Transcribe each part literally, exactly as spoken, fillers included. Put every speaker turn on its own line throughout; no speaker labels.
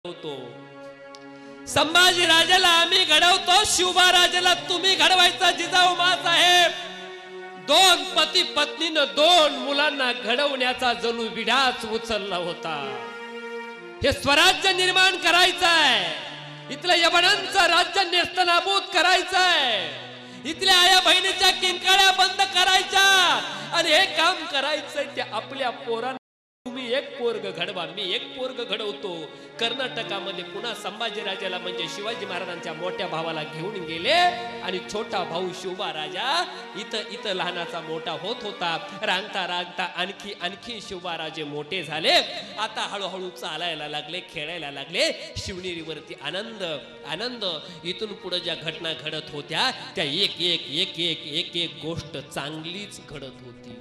होतो संभाजी राजाला आम्ही घडवतो, शिवबा राजाला तुम्ही घडवायचा जिजाऊ माँसाहेब. दोन पती पत्नीनं दोन मुलांना घडवण्याचा जणू विडाच उचलला होता. हे स्वराज्य निर्माण करायचं आहे, इथलं यवनांचं राज्य नेस्तनाबूत करायचं आहे, इथल्या आया बहिणीच्या किंकाळ्या बंद करायच्या आणि हे काम करायचंय ते आपल्या पोरांना. तुम्ही एक पोरग घडवा, मी एक पोरग घडवतो. कर्नाटकामध्ये पुन्हा संभाजी राजाला म्हणजे शिवाजी महाराजांच्या मोठ्या भावाला घेऊन गेले आणि छोटा भाऊ शिवबा राजा इथं इथं लहानाचा मोठा होत होता. रांगता रांगता आणखी आणखी शिवबा राजे मोठे झाले. आता हळूहळू चालायला लागले, खेळायला लागले. शिवनेरीवरती आनंद आनंद. इथून पुढे ज्या घटना घडत होत्या त्या एक एक एक एक एक एक गोष्ट चांगलीच घडत होती.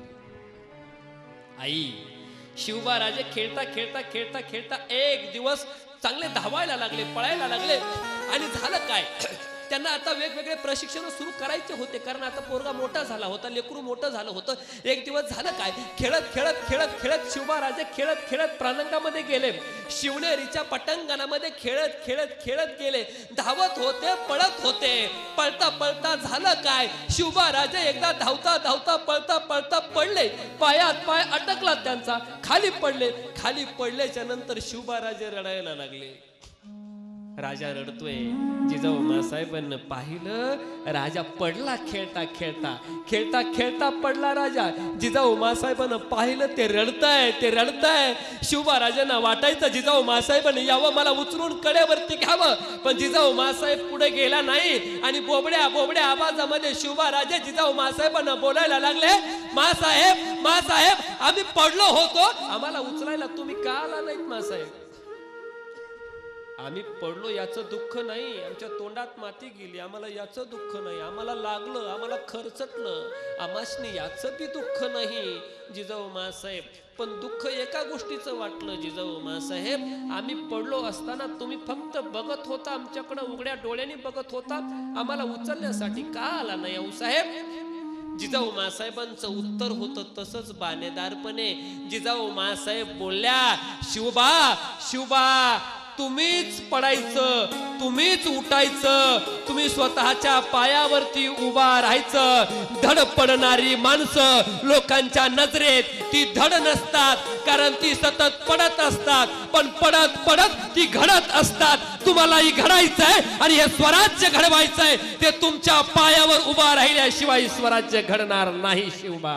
आई शिवबा राजे खेळता खेळता खेळता खेळता एक दिवस चांगले धावायला लागले, पळायला लागले. आणि झालं काय, त्यांना आता वेगवेगळे प्रशिक्षण सुरू करायचे होते, कारण आता पोरगा मोठा झाला होता, लेकरू मोठं झालं होतं. एक दिवस झालं काय, खेळत खेळत खेळत खेळत शिवबा राजे खेळत खेळत प्रांगणामध्ये गेले. शिवनेरीच्या पटांगणामध्ये खेळत खेळत खेळत गेले, धावत होते, पळत होते. पळता पळता झालं काय, शिवबा राजे एकदा धावता धावता पळता पळता पडले, पायात पाय अटकला त्यांचा, खाली पडले. खाली पडल्याच्या नंतर शिवबा राजे रडायला लागले. राजा रडतोय. जिजाऊ माँसाहेबांनी पाहिलं, राजा पडला खेळता खेळता खेळता खेळता पडला राजा. जिजाऊ माँसाहेबांनी पाहिलं, ते रडताय ते रडताय. शिवबा राजांना वाटायचं जिजाऊ माँसाहेबांनी यावं, मला उचलून कड्यावरती घ्यावं, पण जिजाऊ माँसाहेब पुढे गेला नाही. आणि बोबड्या बोबड्या आवाजामध्ये शिवबा राजे जिजाऊ माँसाहेबांना बोलायला लागले, माँसाहेब माँसाहेब आम्ही पडलो होतो, आम्हाला उचलायला तुम्ही का आला नाहीत माँसाहेब? आम्ही पडलो याचं दुःख नाही, आमच्या तोंडात माती गेली, आम्हाला याचं दुःख नाही. आम्हाला लागलं, आम्हाला खरचटलं, आमासनी याचं बी दुःख नाही जिजाऊ माँसाहेब. पण दुःख एका गोष्टीचं वाटलं जिजाऊ माँसाहेब, आम्ही पडलो असताना तुम्ही फक्त बघत होता, आमच्याकडे उघड्या डोळ्यांनी बघत होता, आम्हाला उचलण्यासाठी का आला नाही आऊसाहेब? जिजाऊ माँसाहेबांचं उत्तर होतं तसंच बाणेदारपणे. जिजाऊ माँसाहेब बोलल्या, शिवबा शिवबा तुम्हीच पडायचं, तुम्हीच उठायचं, तुम्ही स्वतःच्या पायावरती उभा राहायचं. धड पडणारी माणसं लोकांच्या नजरेत ती धड नसतात, कारण ती सतत पडत असतात, पण पडत पडत ती घडत असतात. तुम्हालाही घडायचंय आणि हे स्वराज्य घडवायचंय, ते तुमच्या पायावर उभा राहिल्याशिवाय स्वराज्य घडणार नाही शिवबा.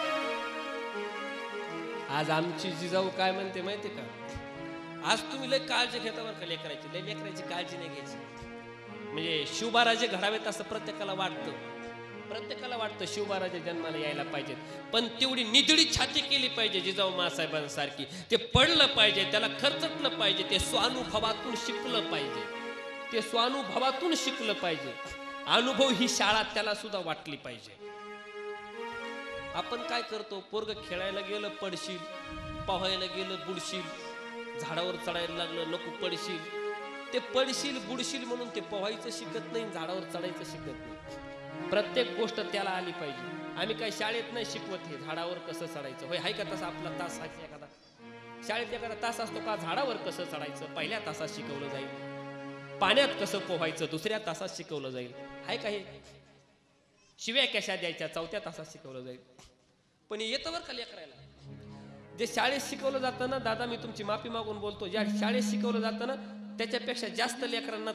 आज आमची जिजाऊ काय म्हणते माहिती का, आज तुम्ही लय काळजी घेता बरं का लेकरायची, लय लेकरायची काळजी नाही घ्यायची. म्हणजे शिवबा राजे घडावेत असं प्रत्येकाला वाटतं, प्रत्येकाला वाटतं शिवबा राजे जन्माला यायला पाहिजेत, पण तेवढी निधडी छाती केली पाहिजे जिजाऊ माँसाहेबांसारखी. ते पडलं पाहिजे, त्याला खरचटलं पाहिजे, ते स्वानुभवातून शिकलं पाहिजे, ते स्वानुभवातून शिकलं पाहिजे. अनुभव ही शाळा त्याला सुद्धा वाटली पाहिजे. आपण काय करतो, पोरग खेळायला गेलं पडशील, पोहायला गेलं बुडशील, झाडावर चढायला लागलं नको पडशील. ते पडशील बुडशील म्हणून ते पोहायचं शिकत नाही, झाडावर चढायचं शिकत नाही. प्रत्येक गोष्ट त्याला आली पाहिजे. आम्ही काय शाळेत नाही शिकवत हे झाडावर कसं चढायचं, होय हाय का तसा आपला तास आहे एखादा, शाळेत एखादा तास असतो का, झाडावर कसं चढायचं पहिल्या तासात शिकवलं जाईल, पाण्यात कसं पोहायचं दुसऱ्या तासात शिकवलं जाईल, हाय का हे. शिव्या कशा द्यायच्या चौथ्या तासात शिकवलं जाईल. पण येतं बरं का लेकरायला, जे शाळेत शिकवलं जातं ना, दादा मी तुमची माफी मागून बोलतो, ज्या शाळेत शिकवलं जातं ना त्याच्यापेक्षा जास्त लेकरांना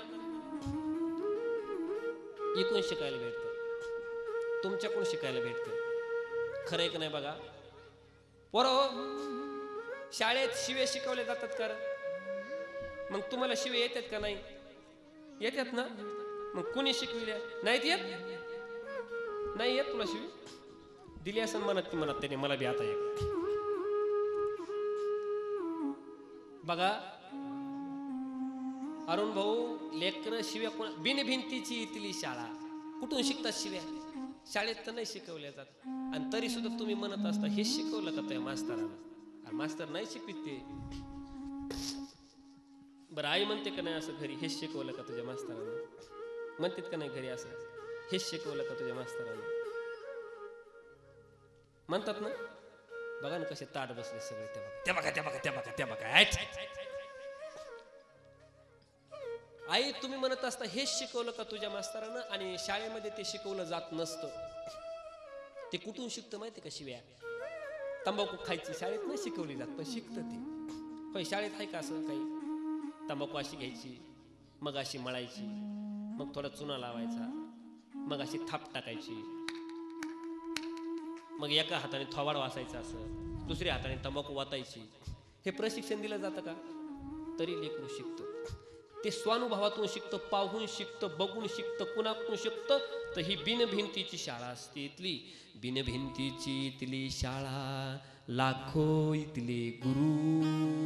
इकडून शिकायला भेटतं, तुमच्याकडून शिकायला भेटतं. खरं एक नाही बघा पोरं, शाळेत शिवे शिकवले जातात का? मग तुम्हाला शिवे येतात का? नाही येतात ना. मग कुणी शिकविल्या? नाहीत येत, नाही येत तुला शिवी दिली असं म्हणत ती म्हणत त्याने मला बी आता एक बघा. अरुण भाऊ लेकर शिव्या कोण, बिन भिंतीची इथली शाळा, कुठून शिकतात शिव्या? शाळेत तर नाही शिकवल्या जात. आणि तरी सुद्धा तुम्ही म्हणत असता हे शिकवलं का त्या मास्तराला? मास्तर नाही शिकवित ते. बरं आई म्हणते का नाही असं घरी, हेच शिकवलं का तुझ्या मास्तरानं? म्हणतात का नाही घरी असं, हेच शिकवलं का तुझ्या मास्तरानं? म्हणतात ना. बघा ना कसे ताट बसले सगळे, त्या बघा त्या बघा त्या बघा त्या बघा त्या बघा. आई तुम्ही म्हणत असता हेच शिकवलं का तुझ्या मास्तरानं, आणि शाळेमध्ये ते शिकवलं जात नसतं. ते कुठून शिकतं माहिती का शिव्या? तंबाखू खायची शाळेत नाही शिकवली जात, पण शिकतं ते. होय, शाळेत आहे का असं काही? तंबाखू अशी घ्यायची, मग अशी मळायची, मग थोडा चुना लावायचा, मग अशी थाप टाकायची, मग एका हाताने थोबाड वाचायचं, असं दुसऱ्या हाताने तंबाखू वाचायची. हे प्रशिक्षण दिलं जातं का? तरी लेकरू शिकतं. ते स्वानुभवातून शिकतं, पाहून शिकतं, बघून शिकतं, कुणाकडून शिकतं. तर ही बिनभिंतीची शाळा असते इथली. बिनभिंतीची इथली शाळा, लाखो इथले गुरु.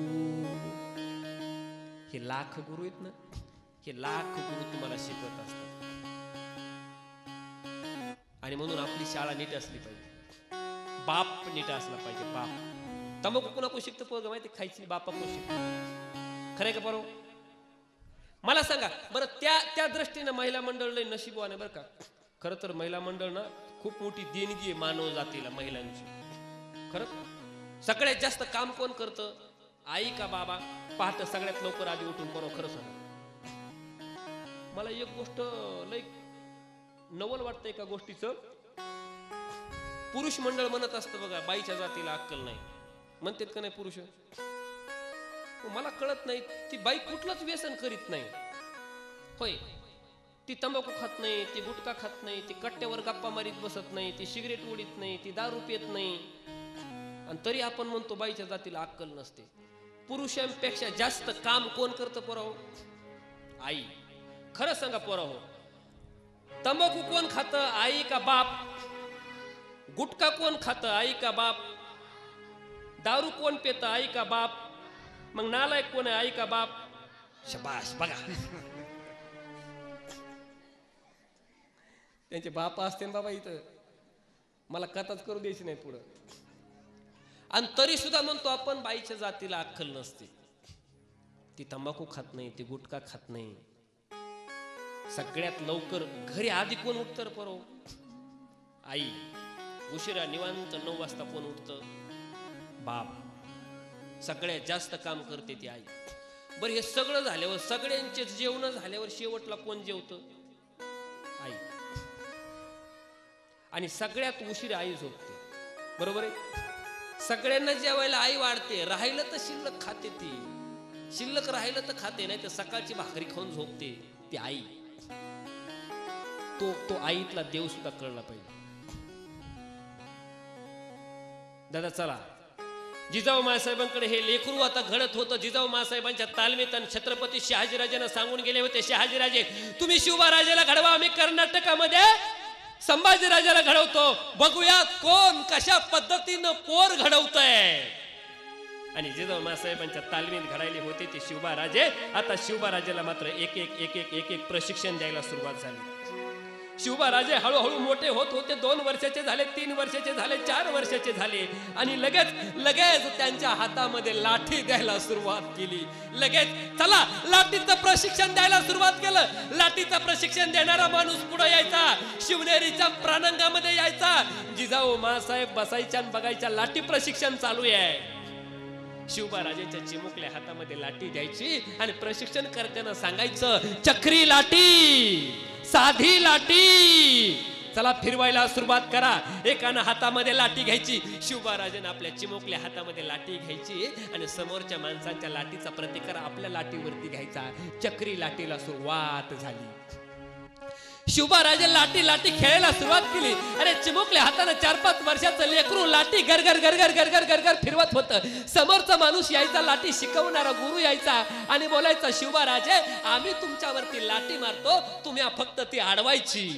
हे लाख गुरु आहेत ना, हे लाख गुरु तुम्हाला शिकवत असतात. आणि म्हणून आपली शाळा नीट असली पाहिजे, बाप नीट असला पाहिजे. बाप तंबाखू कुणाकडून शिकतं पोरगं माहिती? खायची बापाकडून शिकतं. खरंय का बरो? मला सांगा बरं, त्या त्या दृष्टीनं महिला मंडळ लय नशिबवान आहे बरं का. खरं तर महिला मंडळ ना खूप मोठी देणगी आहे मानव जातीला, महिलांची. खरं सगळ्यात जास्त काम कोण करतं? आई का बाबा? पहाट सगळ्यात लवकर आधी उठून बरो. खरं सांगा, मला एक गोष्ट लय नवल वाटतं एका गोष्टीचं. पुरुष मंडळ म्हणत असतं बघा, बाईच्या जातीला अक्कल नाही म्हणतात का नाही पुरुष? मला कळत नाही, ती बाई कुठलंच व्यसन करीत नाही. होय, ती तंबाखू खात नाही, ती गुटखा खात नाही, ती कट्ट्यावर गप्पा मारीत बसत नाही, ती सिगरेट ओढीत नाही, ती दारू पित नाही, आणि तरी आपण म्हणतो बाईच्या जातीला अक्कल नसते. पुरुषांपेक्षा जास्त काम कोण करतं पोराहो? आई. खरं सांगा पोराहो, तंबाखू कोण खातं? आई का बाप? गुटखा कोण खातं? आई का बाप? दारू कोण पितं? आई का बाप? मग नालायक कोण आहे? आई का बाप? शबाश, बघा त्यांचे बाप असते बाबा इथं, मला कथाच करू द्यायची नाही पुढं. आणि तरी सुद्धा म्हणतो आपण बाईच्या जातीला अक्कल नसते. ती तंबाखू खात नाही, ती गुटखा खात नाही. सगळ्यात लवकर घरी आधी कोण उठतं परो? आई. उशिरा निवांत नऊ वाजता कोण उठतं? बाप. सगळ्यात जास्त काम करते ती आई. बरं, हे सगळं झाल्यावर, सगळ्यांचे जेवण झाल्यावर शेवटला कोण जेवतं? आई. आणि सगळ्यात उशिरा आई झोपते. बरोबर आहे? सगळ्यांना जेवायला आई वाढते, राहिलं तर शिल्लक खाते. ती शिल्लक राहिलं तर खाते, नाही तर सकाळची भाकरी खाऊन झोपते ती आई. तो तो आईतला देव सुद्धा कळला पाहिजे. दादा चला, जिजाऊ मासाहेबांकडे हे लेकरू आता घडत होतं. जिजाऊ मासाहेबांच्या तालमीत छत्रपती शहाजीराजेंना सांगून गेले होते, शहाजीराजे तुम्ही शिवबाराजेला घडवा, आम्ही कर्नाटकामध्ये संभाजीराजाला घडवतो, बघूया कोण कशा पद्धतीनं पोर घडवतंय. आणि जिजाऊ मासाहेबांच्या तालमीत घडायले होते ते शिवबाराजे. आता शिवबाराजेला मात्र एक एक एक एक एक एक प्रशिक्षण द्यायला सुरुवात झाली. शिवबाराजे हळूहळू मोठे होत होते. दोन वर्षाचे झाले, तीन वर्षाचे झाले, चार वर्षाचे झाले, आणि लगेच लगेच त्यांच्या हातामध्ये लाठी द्यायला सुरुवात केली. लगेच चला लाठीचं प्रशिक्षण द्यायला सुरुवात केलं. लाठीचं प्रशिक्षण देणारा माणूस पुढे यायचा, शिवनेरीच्या प्राणंगामध्ये यायचा. जिजाऊ मासाहेब बसायच्या आणि बघायच्या लाठी प्रशिक्षण चालू आहे. शिवबाराजेच्या चिमुकल्या हातामध्ये लाठी द्यायची आणि प्रशिक्षण करताना सांगायचं, चक्री लाठी, साधी लाठी, चला फिरवायला सुरुवात करा. एकानं हातामध्ये लाठी घ्यायची, शिवबाराजेनं आपल्या चिमुकल्या हातामध्ये लाठी घ्यायची आणि समोरच्या माणसाच्या लाठीचा प्रतिकार आपल्या लाठीवरती घ्यायचा. चक्री लाठीला सुरुवात झाली. शिवबाराजे लाठी लाठी खेळायला सुरुवात केली. अरे चिमुकल्या हाताने चार पाच वर्षाचं लेकरू लाठी गरगर गरगर गरगर गरगर फिरवत होतं. समोरचा माणूस यायचा, लाठी शिकवणारा गुरु यायचा आणि बोलायचा, शिवबाराजे आम्ही तुमच्यावरती लाठी मारतो, तुम्ही फक्त ती अडवायची,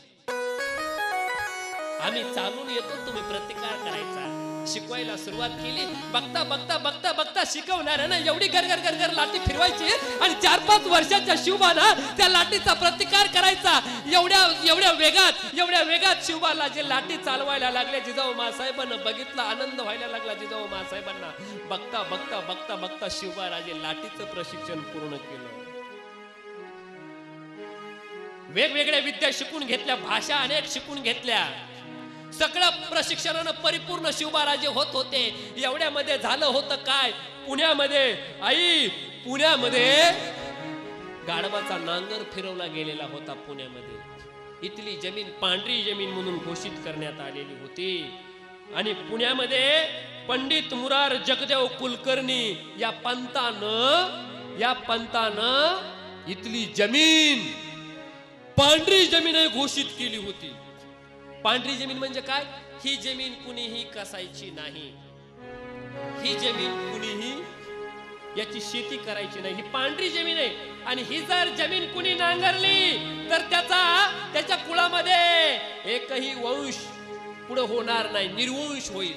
आम्ही चालून येतो, तुम्ही प्रतिकार करायचा. शिकवायला सुरुवात केली. बघता बघता बघता बघता शिकवणाऱ्यानं एवढी गरगर गरगर लाठी फिरवायची आणि चार पाच वर्षाच्या शिवबाला त्या लाठीचा प्रतिकार करायचा. एवढ्या एवढ्या वेगात एवढ्या वेगात शिवबाला जे लाठी चालवायला लागले, जिजाऊ मासाहेबांना बघितला, आनंद व्हायला लागला जिजाऊ मासाहेबांना. बघता बघता बघता बघता शिवबाराजे लाठीचं प्रशिक्षण पूर्ण केलं. वेगवेगळ्या विद्या शिकून घेतल्या, भाषा अनेक शिकून घेतल्या. सगळं प्रशिक्षणानं परिपूर्ण शिवबाराजे होत होते. एवढ्यामध्ये झालं होतं काय, पुण्यामध्ये आई पुण्यामध्ये गाडा गाढवाचा नांगर फिरवला गेलेला होता पुण्यामध्ये। इथली जमीन पांढरी जमीन म्हणून घोषित करण्यात आलेली होती आणि पुण्यामध्ये पंडित मुरार जगदेव कुलकर्णी या पंतानं या पंतानं इथली जमीन पांढरी जमीन घोषित केली होती। पांढरी जमीन म्हणजे काय? ही जमीन कुणीही कसायची नाही, ही जमीन कुणीही याची शेती करायची नाही, ही पांढरी जमीन आहे। आणि ही जर जमीन कुणी नांगरली तर त्याचा त्याच्या कुळामध्ये एकही वंश पुढे होणार नाही, निर्वंश होईल।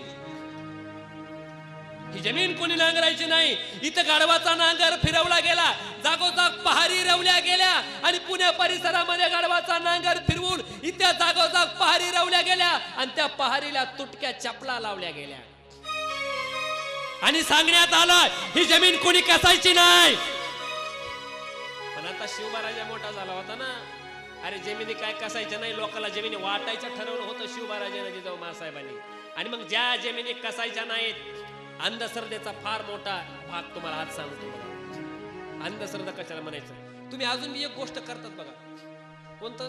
ही जमीन कोणी नांगरायची नाही। इथं गाढवाचा नांगर फिरवला गेला, जागोजाग पहारी रवल्या गेल्या आणि पुणे परिसरामध्ये गाढवाचा नांगर फिरवून इथे जागोजाग पहारी रवल्या गेल्या आणि त्या पहारीला तुटक्या चपला लावल्या गेल्या आणि सांगण्यात आलं ही जमीन कोणी कसायची नाही। पण आता शिवबाराजा मोठा झाला होता ना, अरे जमिनी काय कसायच्या नाही, लोकांना जमिनी वाटायचं ठरवलं होतं शिवबाराजाने जिजाऊ मासाहेबांनी। आणि मग ज्या जमिनी कसायच्या नाहीत, अंधश्रद्धेचा फार मोठा भाग तुम्हाला आज सांगतो बघा। अंधश्रद्धा कशाला म्हणायचं? तुम्ही अजून मी एक गोष्ट करतात बघा, कोणतं?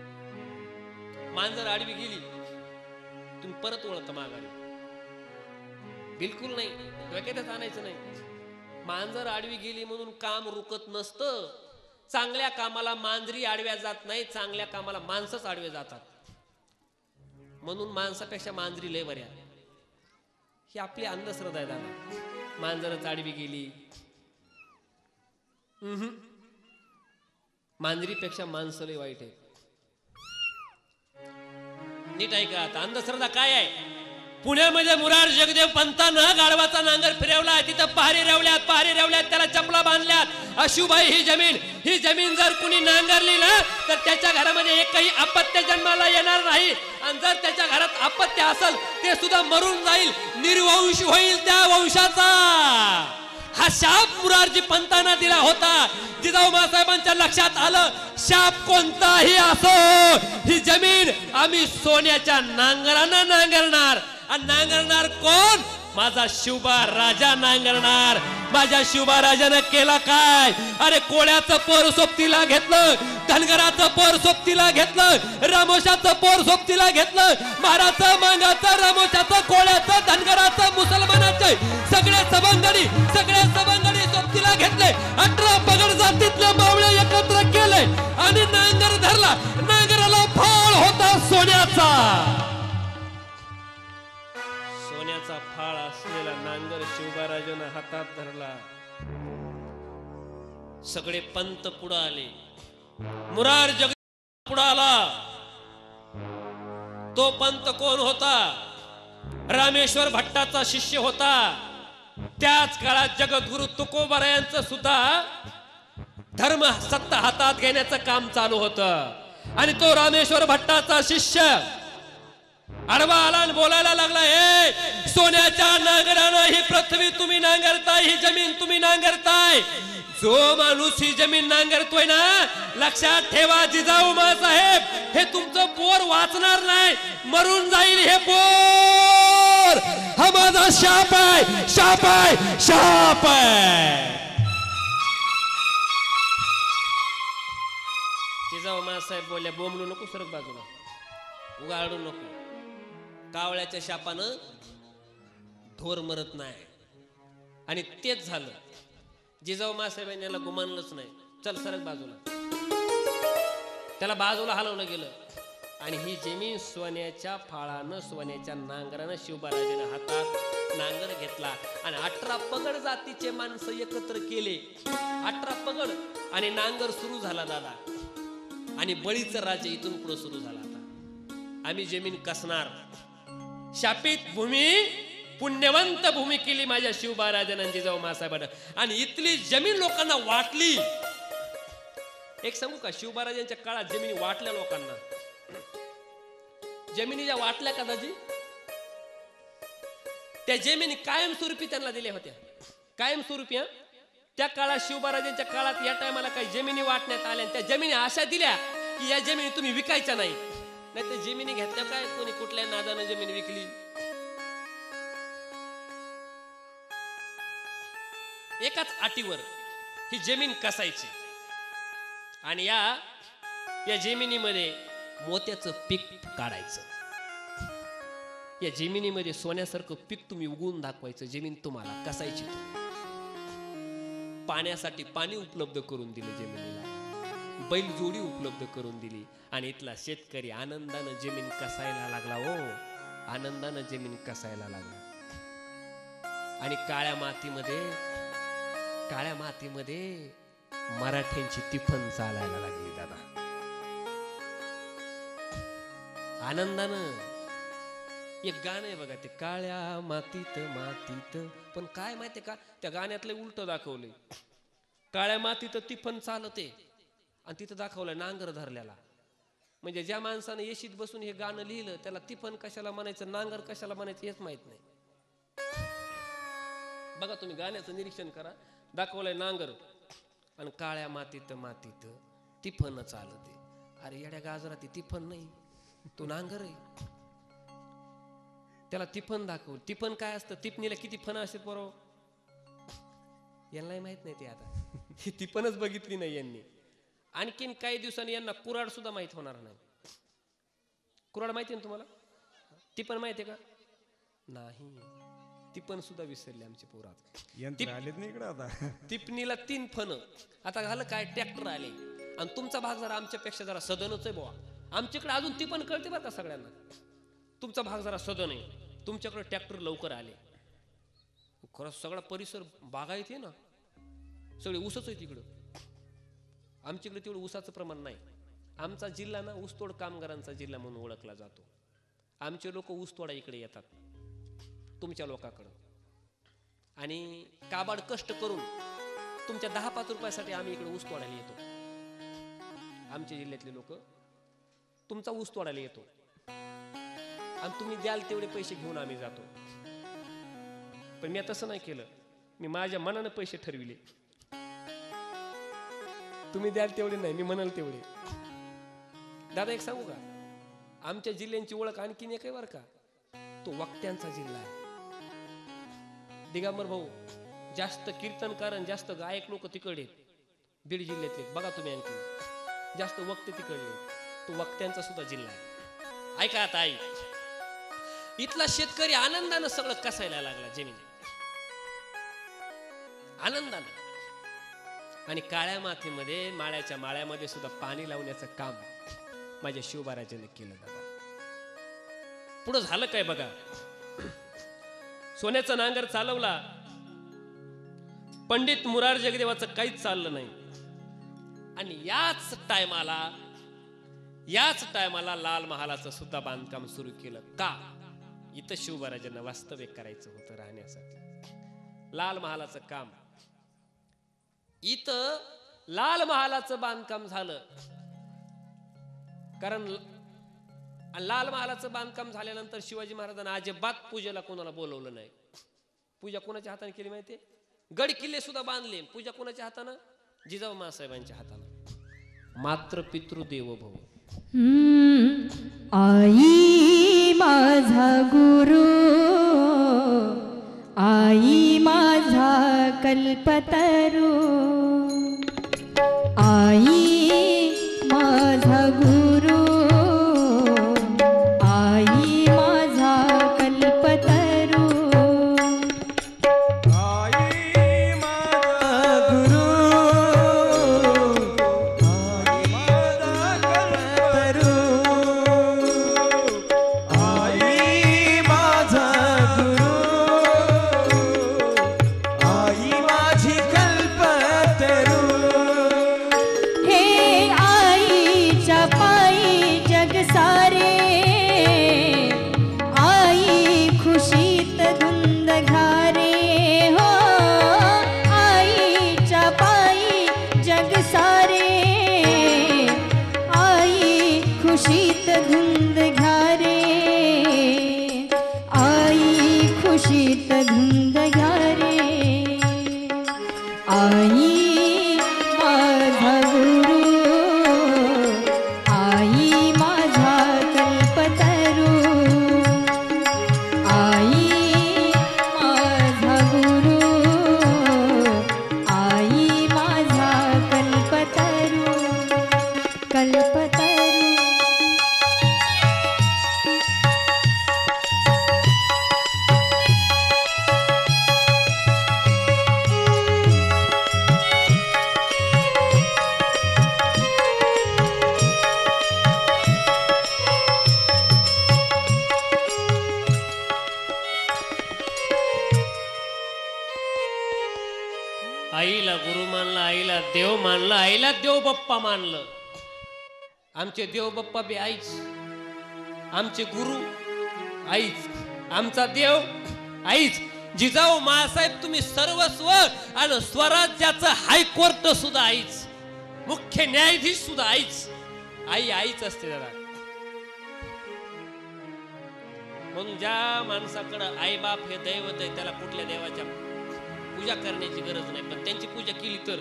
मांजर आडवी गेली तुम्ही परत ओळखता माघारी? बिलकुल नाही, डोक्यातच आणायचं नाही। मांजर आडवी गेली म्हणून काम रुकत नसतं। चांगल्या कामाला मांजरी आडव्या जात नाही, चांगल्या कामाला माणसंच आडवे जातात। म्हणून माणसापेक्षा मांजरी लय बऱ्या, ही आपली अंधश्रद्धा आहे दादा। मांजरच आडवी गेली, मांजरीपेक्षा माणसं लय वाईट आहे। नीट ऐका आता, अंधश्रद्धा काय आहे? पुण्यामध्ये मुरार जगदेव पंतानं गाढवाचा नांगर फिरवला, तिथं पहारी रवल्यात पहारी रवल्यात त्याला चपला बांधल्यात। अशुभाई ही जमीन ही जमीन जर कुणी नांगरली ना तर त्याच्या घरामध्ये एकही अपत्य जन्माला येणार नाही आणि जर त्याच्या घरात अपत्य असेल ते सुद्धा मरून जाईल, निर्वंश होईल त्या वंशाचा। हा शाप मुरारजी पंतांना दिला होता। जिजाऊ मासाहेबांच्या लक्षात आलं शाप कोणताही असो ही जमीन आम्ही सोन्याच्या नांगरानं नांगरणार। आणि नांगरणार कोण? माझा शिवबा राजा नांगरणार। माझ्या शिवबा राजानं केला काय? अरे कोळ्याचं पोर सोबतीला घेतलं, धनगराचं पोर सोबतीला घेतलं, रामोशाचं पोर सोबतीला घेतलं, महाराचं मांगाचं रामोशाचं कोळ्याचं धनगराचं मुसलमानाचं सगळे सबंगडी सगळे सबंगडी सोबतीला घेतले। अठरा पगड जातीतले मावळे एकत्र केले आणि नांगर धरला। नांगराला फाळ होता सोन्याचा, सोन्याचा फाळ असलेला नांगर शिवबाराजानं हातात धरला। सगळे पंत पुढे आले, मुरार जगदेव पुढे आला। तो पंत कोण होता? रामेश्वर भट्टाचा शिष्य होता। त्याच काळात जगद्गुरु तुकोबारायांचं सुद्धा धर्म सत्ता हातात घेण्याचं काम चालू होतं आणि तो रामेश्वर भट्टाचा शिष्य आडवा आला आणि बोलायला लागला, हे सोन्याच्या नांगरानं ही पृथ्वी तुम्ही नांगरताय, ही जमीन तुम्ही नांगरताय। जो माणूस ही जमीन नांगरतोय ना, लक्षात ठेवा जिजाऊ मासाहेब, हे तुमचं पोर वाचणार नाही, मरून जाईल हे पोर। हा माझा शाप आहे, शाप आहे, शाप आहे। जिजाऊ मासाहेब बोलल्या, बोंबलू नको, सरक बाजूला, उगाळू नको। कावळ्याच्या शापानं ढोर मरत नाही आणि तेच झालं। जिजाऊ मासाहेबांनी याला गुमानलंच नाही, चल सरक बाजूला। त्याला बाजूला हलवलं गेलं आणि ही जमीन सोन्याच्या फाळानं सोन्याच्या नांगरानं शिवबाराजाने हातात नांगर घेतला आणि अठरा पगड जातीचे माणसं एकत्र केले। अठरा पगड आणि नांगर सुरू झाला दादा। आणि बळीचं राज्य इथून पुढे सुरू झाला। आता आम्ही जमीन कसणार, शापित भूमी पुण्यवंत भूमी केली माझ्या शिवबाराजानं जिजाऊ मासाहेबांना आणि इथली जमीन लोकांना वाटली। एक सांगू का, शिवबाराजांच्या काळात जमिनी वाटल्या लोकांना, जमिनी ज्या वाटल्या का दाजी, त्या जमिनी कायमस्वरूपी त्यांना दिल्या होत्या, कायमस्वरूपी। त्या काळात शिवबाराजांच्या काळात या टायमाला काही जमिनी वाटण्यात आल्या, त्या जमिनी अशा दिल्या की या जमिनी तुम्ही विकायच्या नाही, नाही तर जमिनी घेतल्या काय कोणी कुठल्या नादानं जमीन विकली। एकाच अटीवर ही जमीन कसायची, आणि या या जमिनीमध्ये मोत्याचं पीक काढायचं. या जमिनीमध्ये सोन्यासारखं पीक तुम्ही उगवून दाखवायचं. जमीन तुम्हाला कसायची. पाण्यासाठी पाणी उपलब्ध करून दिलं जमिनीला, बैल जोडी उपलब्ध करून दिली आणि इथला शेतकरी आनंदानं जमीन कसायला लागला. हो, आनंदानं जमीन कसायला लागला. आणि काळ्या मातीमध्ये काळ्या मातीमध्ये मराठ्यांची तिफन चालायला लागली दादा. आनंदानं एक गाणं आहे बघा, ते काळ्या मातीत मातीत. पण काय माहितीये का, त्या गाण्यातलं उलट दाखवलंय. काळ्या मातीत तिफन चालते आणि तिथं दाखवलंय नांगर धरल्याला. म्हणजे ज्या माणसानं येशीत बसून हे गाणं लिहिलं त्याला तिफन कशाला म्हणायचं, नांगर कशाला म्हणायचं हेच माहित नाही. बघा तुम्ही गाण्याचं निरीक्षण करा. दाखवलंय नांगर आणि काळ्या मातीत मातीत तिफन चालते. अरे येड्या गाजरा, ती तिफन नाही, तो नांगर आहे. त्याला तिफन दाखव. तिफन काय असतं, तिफनीला किती फणं असतात बरोबर, यांनाही माहित नाही. ते आता ही तिफनच बघितली नाही यांनी. आणखीन काही दिवसांनी यांना कुऱ्हाड सुद्धा माहित होणार नाही. कुऱ्हाड माहिती ना तुम्हाला? तिफन माहिती आहे का? नाही, तिफन सुद्धा विसरले आमचे पोरात.
आलेत नाही इकडे आता.
तिफनीला तीन फणं. आता झालं काय, ट्रॅक्टर आले आणि तुमचा भाग जरा आमच्यापेक्षा जरा सदनच आहे बुवा. आमच्याकडे अजून तिफन कळते बरं का सगळ्यांना. तुमचा भाग जरा सदन आहे, तुमच्याकडे ट्रॅक्टर लवकर आले. खरंच सगळा परिसर बागायत आहे ना, सगळे ऊसच आहे तिकडं. आमच्याकडे तेवढं ऊसाचं प्रमाण नाही. आमचा जिल्हा ना ऊसतोड कामगारांचा जिल्हा म्हणून ओळखला जातो. आमचे लोक ऊसतोडा इकडे येतात तुमच्या लोकांकडं, आणि काबाड कष्ट करून तुमच्या दहा पाच रुपयासाठी आम्ही इकडे ऊस तोडायला येतो. आमच्या जिल्ह्यातले लोक तुमचा ऊस तोडायला येतो आणि तुम्ही द्याल तेवढे पैसे घेऊन आम्ही जातो. पण मी तसं नाही केलं. मी माझ्या मनानं पैसे ठरविले. तुम्ही द्याल तेवढे नाही, मी म्हणाल तेवढे. दादा एक सांगू का, आमच्या जिल्ह्यांची ओळख आणखीन एक आहे बरं का, तो वक्त्यांचा जिल्हा आहे. दिगंबर भाऊ जास्त कीर्तनकार आणि जास्त गायक लोक तिकडे बीड जिल्ह्यातले. बघा तुम्ही आणखी जास्त वक्ते तिकडले. तो वक्त्यांचा सुद्धा जिल्हा आहे. ऐका आता आई, इथला शेतकरी आनंदानं सगळं कसायला लागला जमीन, आनंदानं. आणि काळ्या मातीमध्ये माळ्याच्या माळ्यामध्ये सुद्धा पाणी लावण्याचं काम माझ्या शिवबाराजाने केलं दादा. पुढं झालं काय बघा. सोन्याचा नांगर चालवला, पंडित मुरार जगदेवाचं काहीच चाललं नाही. आणि याच टायमाला याच टायमाला लाल महालाचं सुद्धा बांधकाम सुरू केलं. का? इथं शिवबाराजांना वास्तव्य करायचं होतं राहण्यासाठी. लाल महालाचं काम इथं लाल महालाचं बांधकाम झालं. कारण लाल महालाचं बांधकाम झाल्यानंतर शिवाजी महाराजांना अजिबात पूजेला कोणाला बोलवलं नाही. पूजा कोणाच्या हाताने केली माहितीये? गड किल्ले सुद्धा बांधले. पूजा कोणाच्या हातानं? जिजाऊ मासाहेबांच्या हातानं. मात्र पितृदेव भव.
आई माझा गुरु, आई माझा कल्पतरू, आई माझा गुरु, आई माझा कल्पतरू,
आई माझा गुरु, आई माझा कल्पतरू, आई माझा गुरु, आई माझी कल्पतरू.
हे आईच्या पायी जग सारे, आई खुशीत धुंद घारे. हो आईच्या पायी जग सारे, आई खुशीत धुंद घारे, आई खुशीत धुंद घारे. आई माझा गुरु, आई माझा कल्पतरू, आई माझा गुरु, आई माझा कल्पतरू.
मानलं, आईला देव बाप्पा मानलं. आमचे देव बाप्पा बी आईच, आमचे गुरु आईच, आमचा देव आईच. जिजाऊ मासाहेब तुम्ही सर्वस्व आणि स्वराज्याचं हायकोर्ट सुद्धा आईच, मुख्य न्यायाधीश सुद्धा आईच. आई आईच असते दादा. म्हणून ज्या माणसाकडं आई बाप हे दैवत आहे त्याला कुठल्या देवाच्या पूजा करण्याची गरज नाही, पण त्यांची पूजा केली तर.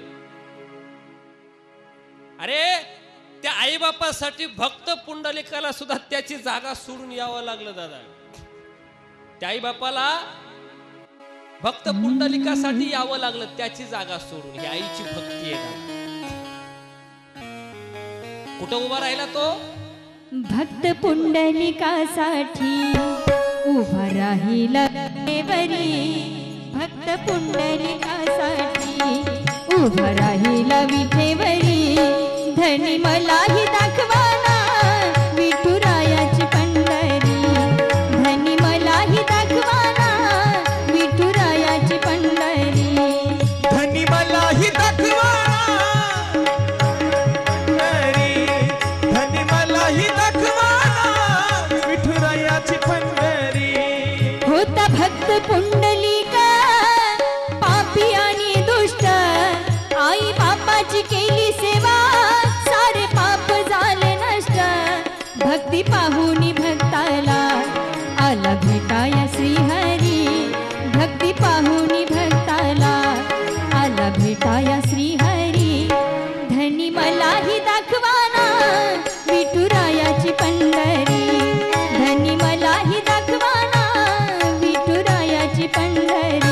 अरे त्या आई बापासाठी भक्त पुंडलिकाला सुद्धा त्याची जागा सोडून यावं लागलं दादा. त्या आई बापाला भक्त पुंडलिकासाठी यावं लागलं त्याची जागा सोडून. ही आईची भक्ती आहे दादा. कुठं उभा राहिला तो?
भक्त पुंडलिकासाठी उभा राहिला विठेवरी. भक्त पुंडलिकासाठी उभा राहिला विठेवरी. धनी मलाही दाखवाना विठुरायाची पंढरी. धनी मलाही दाखवाना विठुरायाची पंढरी.
धनी मलाही दाखवाना पंढरी. धनी मलाही दाखवाना विठुरायाची पंढरी.
होता भक्त पुंडलिका पापी आणि दुष्ट. आई बापाची केली सेवा सारे पाप झाले नष्ट. भक्ती पाहुनी भक्ताला आला भेटाया श्रीहरी. भक्ती पाहुनी भक्ताला आला भेटाया श्रीहरी. धनी मलाही दाखवाना विठुरायाची पंढरी. धनी मलाही दाखवाना विठुरायाची पंढरी.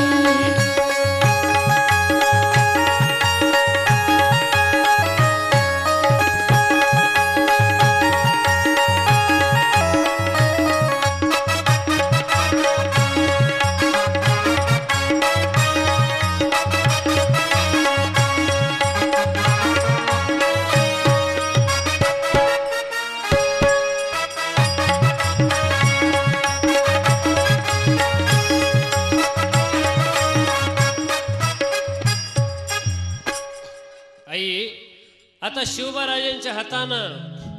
आता शिवबाराजांच्या हातानं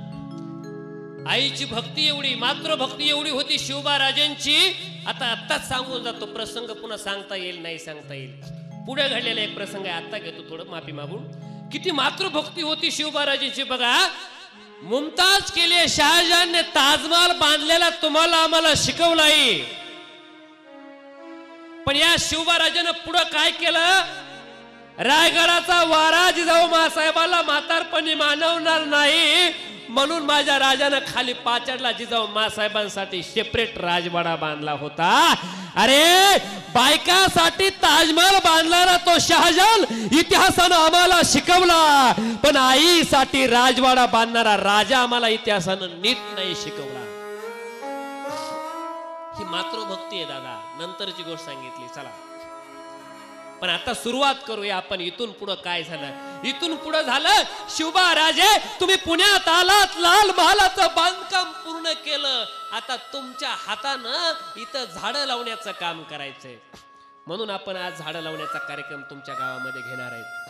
आईची भक्ती एवढी, मातृभक्ती एवढी होती शिवबाराजांची. आता आत्ताच सांगून जातो, प्रसंग पुन्हा सांगता येईल नाही सांगता येईल. पुढे घडलेला एक प्रसंग आहे, आता घेतो थोडं माफी मागून. किती मातृभक्ती होती शिवबाराजांची बघा. मुमताज केली शहाजहानने ताजमहाल बांधलेला तुम्हाला आम्हाला शिकवलाय. पण या शिवबाराजानं पुढं काय केलं? रायगडाचा वारा जिजाऊ मासाहेबाला म्हातारपणी मानवणार नाही म्हणून माझ्या राजानं खाली पाचडला जिजाऊ मासाहेबांसाठी सेपरेट राजवाडा बांधला होता. अरे बायकासाठी ताजमहल बांधणारा तो शहाजहान इतिहासानं आम्हाला शिकवला, पण आईसाठी राजवाडा बांधणारा राजा आम्हाला इतिहासानं नीट नाही शिकवला. ही मातृभक्ती आहे दादा. नंतरची गोष्ट सांगितली. चला पण आता सुरुवात करूया आपण. इथून पुढे काय झालं? इथून पुढे झालं, शिवबा राजे तुम्ही पुण्यात आलात, लाल महालाचं बांधकाम पूर्ण केलं. आता तुमच्या हातानं इथं झाडं लावण्याचं काम करायचंय. म्हणून आपण आज झाडं लावण्याचा कार्यक्रम तुमच्या गावामध्ये घेणार आहेत.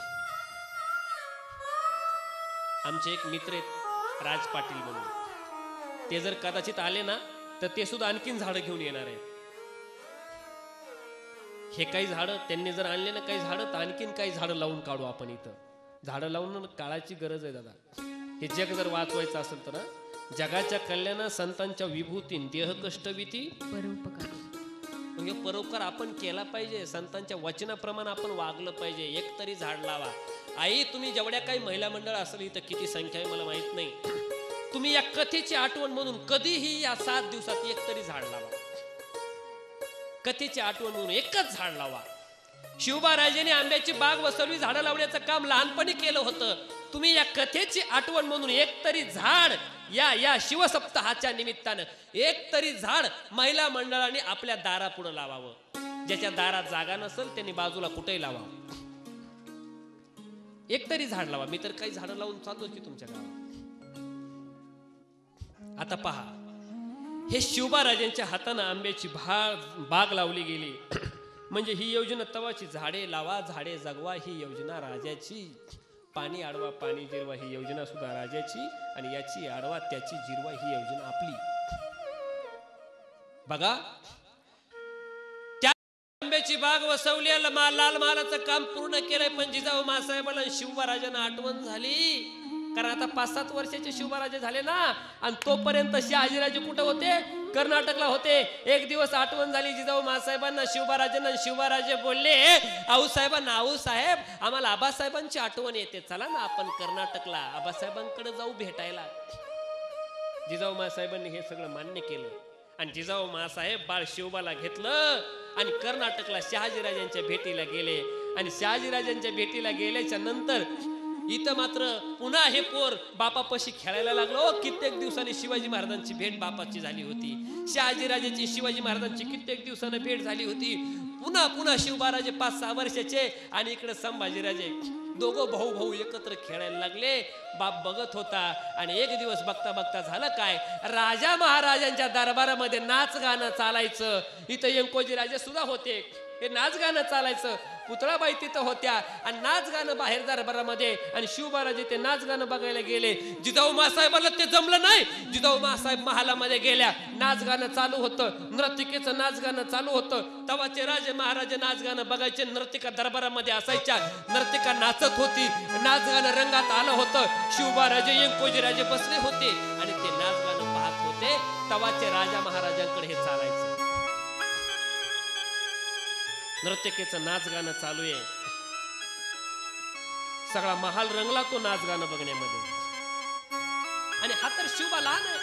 आमचे एक मित्र आहेत राज पाटील म्हणून, ते जर कदाचित आले ना तर ते सुद्धा आणखीन झाडं घेऊन येणार आहेत. हे काही झाडं त्यांनी जर आणले ना काही झाडं, तर आणखीन काही झाडं लावून काढू आपण. इथं झाडं लावून काळाची गरज आहे दादा. हे जग जर वाचवायचं असेल तर जगाच्या कल्याण संतांच्या विभूती देह कष्टविती
परोपकार.
म्हणजे परोपकार आपण केला पाहिजे. संतांच्या वचनाप्रमाणे आपण वागलं पाहिजे. एक तरी झाड लावा. आई तुम्ही जेवढ्या काही महिला मंडळ असेल इथं किती संख्या आहे मला माहित नाही, तुम्ही या कथेची आठवण म्हणून कधीही या सात दिवसात एक तरी झाड लावा. कथेची आठवण म्हणून एकच झाड लावा. शिवबा राजाने आंब्याची बाग वसवली, झाडं लावण्याचं काम लहानपणी केलं होतं. तुम्ही या कथेची आठवण म्हणून एक तरी झाड या या शिवसप्ताहाच्या निमित्तानं एक तरी झाड महिला मंडळाने आपल्या दारापुढे लावावं. ज्याच्या दारात जागा नसेल त्यांनी बाजूला कुठेही लावा. एक तरी झाड लावा. मी तर काही झाडं लावून चाललो की तुमच्या गावात. आता पहा, हे शिवबा राजांच्या हातानं आंब्याची बाग लावली गेली. म्हणजे ही योजना तवाची. झाडे लावा झाडे जगवा ही योजना राजाची. पाणी आडवा पाणी जिरवा ही योजना सुद्धा राजाची आणि याची आडवा त्याची जिरवा ही योजना आपली. बघा त्या आंब्याची बाग वसवली, लाल महालाचं काम पूर्ण केलंय, पण जिजाऊ मासाहेबाला शिवबा राजांना आठवण झाली. कारण आता पाच सात वर्षाचे शिवबा राजे झाले ना, आणि तोपर्यंत शहाजीराजे कुठे होते? कर्नाटकला होते. एक दिवस आठवण झाली जिजाऊ मासाहेबांना शिवबा राजांना. शिवबा राजे बोलले आऊसाहेबांना, आऊसाहेब आम्हाला आबासाहेबांची आठवण येते, चला ना आपण कर्नाटकला आबासाहेबांकडे जाऊ भेटायला. जिजाऊ मासाहेबांनी हे सगळं मान्य केलं आणि जिजाऊ मासाहेब बाळ शिवबाला घेतलं आणि कर्नाटकला शहाजीराजांच्या भेटीला गेले. आणि शहाजीराजांच्या भेटीला गेल्याच्या नंतर इथं मात्र पुन्हा हे पोर बापापाशी खेळायला लागलो. कित्येक दिवसांनी शिवाजी महाराजांची भेट बापाची झाली होती. शहाजीराजाची शिवाजी महाराजांची कित्येक दिवसांनी भेट झाली होती. पुन्हा पुन्हा शिवबाराजे पाच सहा वर्षाचे आणि इकडे संभाजीराजे दोघं भाऊ भाऊ एकत्र खेळायला लागले. बाप बघत होता आणि एक दिवस बघता बघता झालं काय, राजा महाराजांच्या दरबारामध्ये नाच गाणं चालायचं. इथं यंकोजी राजे सुद्धा होते, हे नाच गाणं चालायचं. पुतळाबाई तिथं होत्या आणि नाच गाणं बाहेर दरबारामध्ये. आणि शिवबाराजे ते नाच गाणं बघायला गेले. जिजाऊ मासाहेबांना ते जमलं नाही. जिजाऊ मासाहेब महालामध्ये गेल्या, नाच गाणं चालू होतं, नर्तिकेचं नाच गाणं चालू होतं. तवाचे राजे महाराजे नाच गाणं बघायचे, नर्तिका दरबारामध्ये असायच्या, नर्तिका नाचत होती, नाच गाणं रंगात आलं होतं. शिवबाराजे यंकोजी राजे बसले होते आणि ते नाच गाणं पाहत होते. तवाचे राजा महाराजांकडे हे चालायचं. नर्तिकेचं नाच गाणं चालू आहे, सगळा महाल रंगला तो नाच गाणं बघण्यामध्ये. आणि हा तर शिवबा लहान आहे,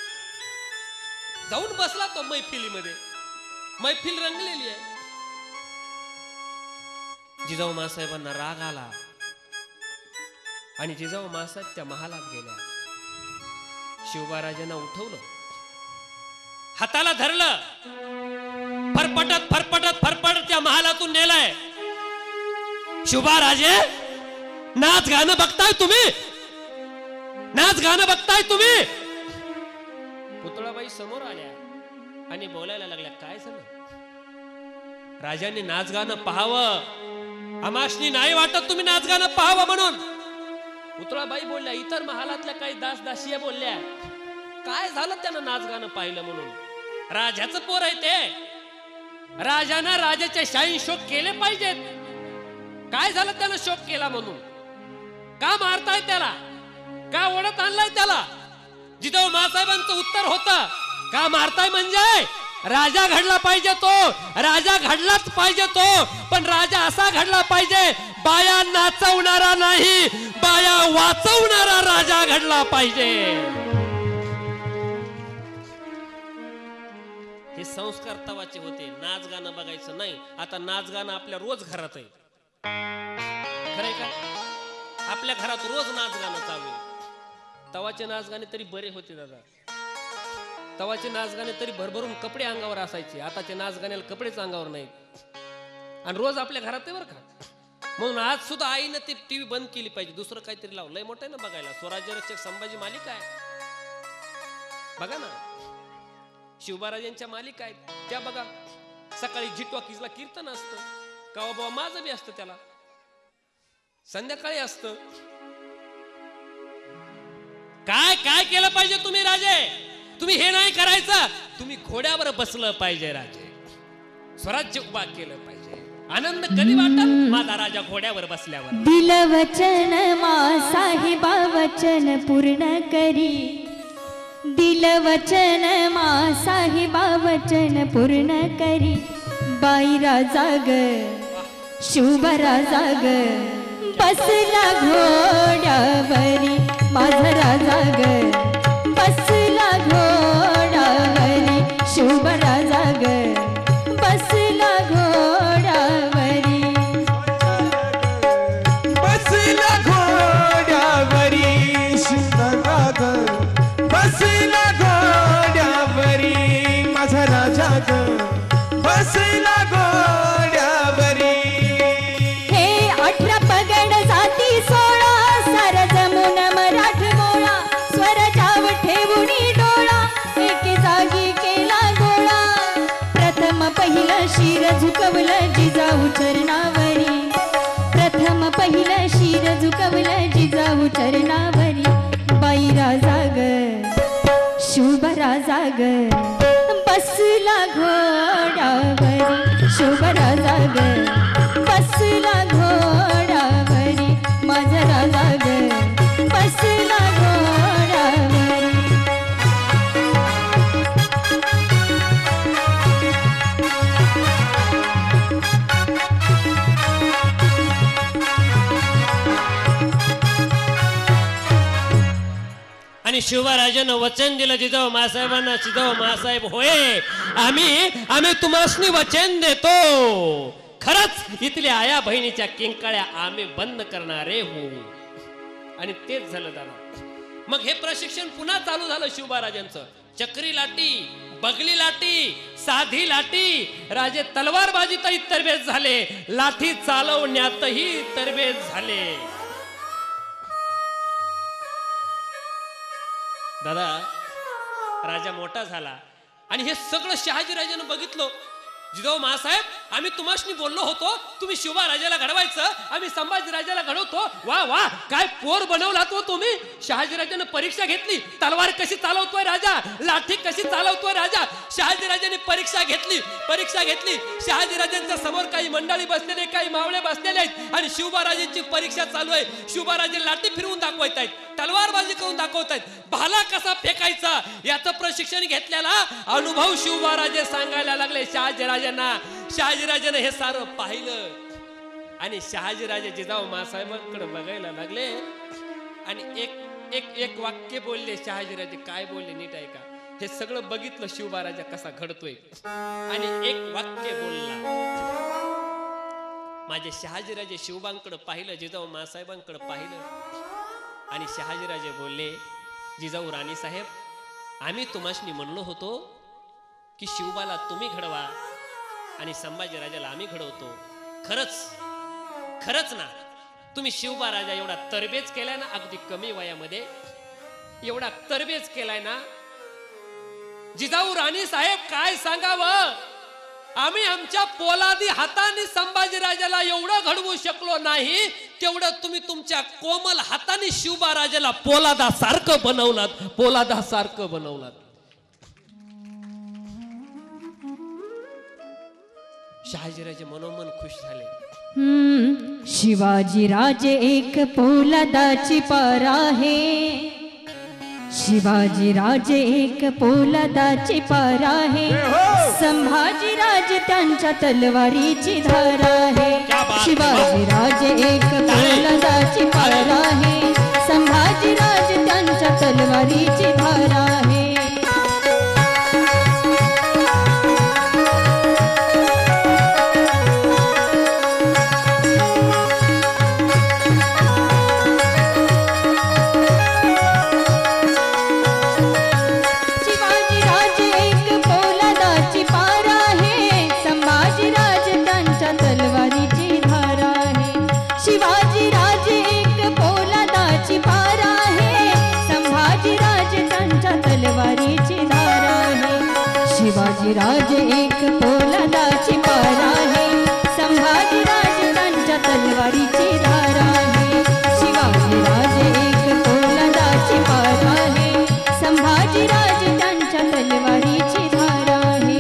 जाऊन बसला तो मैफिलीमध्ये. मैफिल रंगलेली आहे. जिजाऊ मासाहेबांना राग आला आणि जिजाऊ मासाहेब त्या महालात गेल्या. शिवबा राजांना उठवलं, हाताला धरलं, फरफटत फरफटत फरफटत त्या महालातून नेलाय. शिवबा राजे नाच गाणं बघताय तुम्ही, नाच गाणं बघताय तुम्ही. पुतळाबाई समोर आल्या आणि बोलायला लागल्या, काय झालं? राजांनी नाच गाणं पाहावं, आमाशनी नाही वाटत तुम्ही नाच गाणं पाहावं म्हणून. पुतळाबाई बोलल्या, इतर महालातल्या काही दास दासिया बोलल्या, काय झालं त्यानं नाच गाणं पाहिलं म्हणून? राजाचं पोर आहे ते, राजानं राजाचे शाही शोक केले पाहिजेत. काय झालं त्यानं शोक केला म्हणून? का मारताय त्याला? का ओढत आणलाय त्याला? जिजाऊ मासाहेबांचं उत्तर होतं, का मारताय म्हणजे राजा घडला पाहिजे तो, राजा घडलाच पाहिजे तो, पण राजा असा घडला पाहिजे बाया नाचवणारा नाही, बाया वाचवणारा राजा घडला पाहिजे. हे संस्कार तवाचे होते. नाच गाणं बघायचं नाही. आता नाच गाणं आपल्या रोज घरात आहे, खरंय का? आपल्या घरात रोज नाच गाणं चालू आहे. तवाचे नाच गाणे तरी बरे होते दादा. तवाचे नाच गाणे तरी भरभरून कपडे अंगावर असायचे. आताचे नाच गाण्याला कपडेच अंगावर नाहीत आणि रोज आपल्या घरात आहे बरं का. म्हणून आज सुद्धा आईनं ती टीव्ही बंद केली पाहिजे, दुसरं काहीतरी लावलंय मोठं ना बघायला. स्वराज्य रक्षक संभाजी मालिका आहे बघा ना, शिवबाराजांच्या मालिका आहेत त्या बघा. सकाळी झिटवाकीजला कीर्तन असतं, का बाबा माझं बी असतं, त्याला संध्याकाळी असतं. काय काय केलं पाहिजे तुम्ही राजे? तुम्ही हे नाही करायचं, तुम्ही घोड्यावर बसलं पाहिजे राजे, स्वराज्य उभा केलं पाहिजे. आनंद कधी वाटल? माझा राजा घोड्यावर बसल्यावर.
दिल वचन मा साहेबा वचन पूर्ण करी, दिल वचन मा साहेबा वचन पूर्ण करी. बाई राजा ग शिवबा राजा ग बसला घोड्यावरी, माझा राजा ग बसला घोड्यावरी. शिवबा राजा ग बसला घोड्यावरी,
बसला घोड्यावरी. शिवबा ग बसला घोड्यावरी, माझा राजा ग बसला घोड्यावरी.
हे अठरा पगड जाती सोळा सारज प्रभू चरणावरी बाई राजा ग शुभ राजा ग बसला घोड्यावरी शुभ राजा ग बसला घोड्यावरी माझा राजा ग बसला घोड्यावरी
आणि शिवराजानं वचन दिलं जिजाऊ मासाहेबांना जिजाऊ मासाहेब होय आम्ही आम्ही तुम्हाला वचन देतो खरंच इथल्या आया बहिणीच्या किंकाळ्या आम्ही बंद करणारे हो आणि तेच झालं दादा मग हे प्रशिक्षण पुन्हा चालू झालं शिवबाराजांचं चक्री लाटी बगली लाटी साधी लाटी राजे तलवारबाजीतही तरबेज झाले लाठी चालवण्यातही तरबेज झाले दादा राजा मोठा झाला आणि हे सगळं शहाजीराजानं बघितलं जिजाऊ मासाहेब आम्ही तुम्हाशी बोललो होतो तुम्ही शिवबाराजाला घडवायचं आम्ही संभाजीराजाला घडवतो वा वा काय पोर बनवला तो तुम्ही शहाजीराजानं परीक्षा घेतली तलवार कशी चालवतोय राजा लाठी कशी चालवतोय राजा शहाजीराजाने परीक्षा घेतली परीक्षा घेतली शहाजीराजांच्या समोर काही मंडळी बसलेले काही मावळे बसलेले आहेत आणि शिवबाराजांची परीक्षा चालू आहे शिवबाराजे लाठी फिरवून दाखवत आहेत तलवारबाजी करून दाखवत आहेत भाला कसा फेकायचा याचं प्रशिक्षण घेतलेला अनुभव शिवबाराजे सांगायला लागले शहाजीराजांना शहाजीराजाने हे सारं पाहिलं आणि शहाजीराजे जिजाऊ मासाहेबांकडे बघायला लागले आणि एक एक एक वाक्य बोलले शहाजीराजे काय बोलले नीट आहे का हे सगळं बघितलं शिवबाराजा कसा घडतोय आणि एक वाक्य बोलला माझे शहाजीराजे शिवबांकडे पाहिलं जिजाऊ मासाहेबांकडे पाहिलं आणि शहाजीराजे बोलले जिजाऊ राणी साहेब आम्ही तुम्हाशी म्हणलो होतो की शिवबाला तुम्ही घडवा आणि संभाजीराजाला आम्ही घडवतो खरंच खरंच ना तुम्ही शिवबा राजा एवढा तरबेज केलाय ना अगदी कमी वयामध्ये एवढा तरबेज केलाय ना जिजाऊ राणी साहेब काय सांगावं आम्ही आमच्या पोलादी हाताने संभाजीराजाला एवढं घडवू शकलो नाही तेवढं तुम्ही तुमच्या कोमल हाताने शिवबा राजाला पोलादा सारखं बनवलात पोलादा सारखं बनवलात शहाजीराजे मनोमन खुश झाले
हम्म शिवाजी राजे एक पोलादाची पार आहे शिवाजी राजे एक पोलादाची पार आहे संभाजी राजे त्यांच्या तलवारीची धार आहे शिवाजी राजे एक पोलादाची पार आहे संभाजी राजे त्यांच्या तलवारीची धार आहे शिवाजी राजे एक पोलादाची पार आहे संभाजी राजे त्यांच्या तलवारीची धार आहे शिवाजी राजे एक पोलादाची पार आहे संभाजी राजे त्यांच्या तलवारीची धार आहे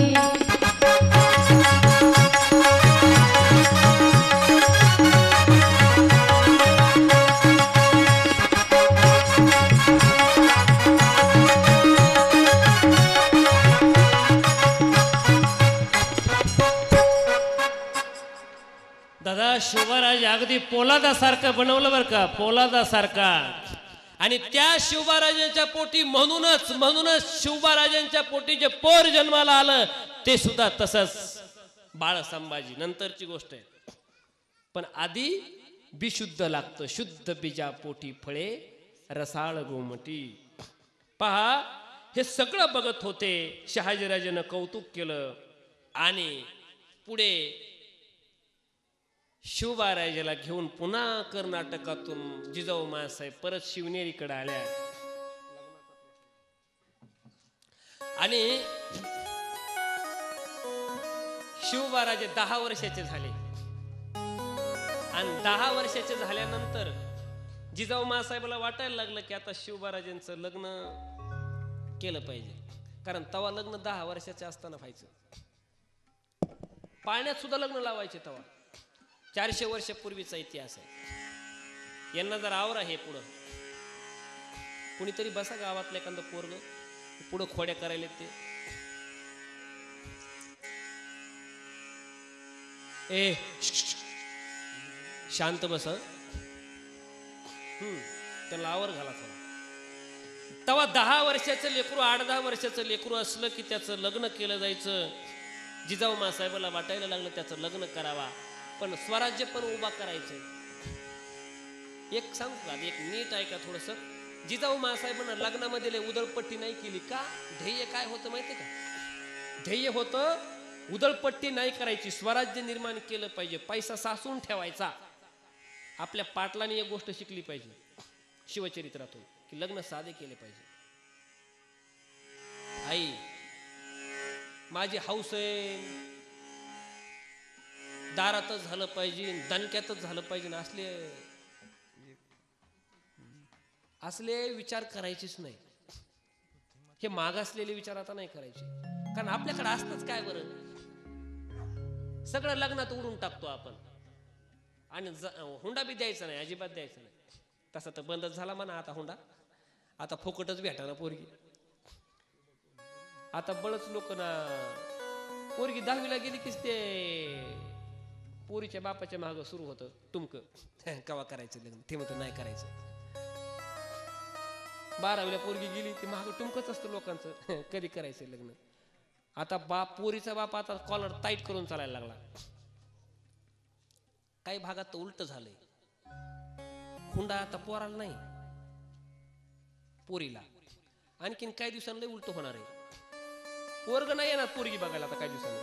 शिवराज अगदी पोलादासारखं बनवलं बरं का पोलादासारखा आणि त्या शिवबाराजांच्या पोटी म्हणूनच म्हणूनच शिवबाराजांच्या पोटी जे पोर जन्माला आलं ते सुद्धा तसंच बाळ संभाजी नंतरची गोष्ट आहे पण आधी बिशुद्ध लागतं शुद्ध बीजा पोटी फळे रसाळ गोमटी पहा हे सगळं बघत होते शहाजीराजानं कौतुक केलं आणि पुढे शिवबाराजाला घेऊन पुन्हा कर्नाटकातून जिजाऊ मासाहेब परत शिवनेरीकडे आल्या आणि शिवबाराजे दहा वर्षाचे झाले आणि दहा वर्षाचे झाल्यानंतर जिजाऊ मासाहेबाला वाटायला लागलं की आता शिवबाराजांचं लग्न केलं पाहिजे, कारण तवा लग्न दहा वर्षाचे असताना व्हायचं. पाण्यात सुद्धा लग्न लावायचे तवा. चारशे वर्षापूर्वीचा इतिहास आहे. यांना जर आवरा हे पुढं कुणीतरी बसा गावातलं एखादं पोरग पुढं खोड्या करायला ते. ए शांत बस. हम्म त्याला आवर घाला थोडा. तेव्हा दहा वर्षाचं लेकरू आठ दहा वर्षाचं लेकरू असलं की त्याचं लग्न केलं जायचं. जिजाऊ मासाहेबाला वाटायला लागलं त्याचं लग्न करावा, पण स्वराज्य पण उभा करायचंय. एक सांगू का, एक नीट ऐका थोडस. जिजाऊ मासाहेबांना लग्नामध्ये लय उधळपट्टी नाही केली का? ध्येय काय होतं माहिती का? ध्येय होतं उधळपट्टी नाही करायची, स्वराज्य निर्माण केलं पाहिजे, पैसा साचून ठेवायचा. आपल्या पाटलाने एक गोष्ट शिकली पाहिजे शिवचरित्रातून की लग्न साधे केले पाहिजे. आई माझी हौस आहे दारातच झालं पाहिजे, दणक्यातच झालं पाहिजे, असले असले विचार करायचेच नाही. हे मागासलेले विचार आता नाही करायचे, कारण आपल्याकडे असतंच काय बरं, सगळं लग्नात उडून टाकतो आपण. आणि हुंडा बी द्यायचा नाही, अजिबात द्यायचा नाही. तसा तर बंदच झाला म्हणा आता हुंडा. आता फुकटच भेटा ना पोरगी. आता बळच लोक ना पोरगी दहावीला गेली की ते पोरीच्या बापाच्या मागं सुरू होतं तुमक कवा करायचं लग्न, ते म्हणतो नाही करायचं. बारावीला पोरगी गेली की मागं तुमकच असतं लोकांचं कधी करायचं लग्न. आता बाप पोरीचा बाप आता कॉलर टाईट करून चालायला लागला. काही भागात तर उलट झालंय. हुंडा आता पोराला नाही, पोरीला. आणखीन काही दिवसांनी उलट होणार आहे. पोरग नाही येणार पोरगी बघायला आता काही दिवसांनी.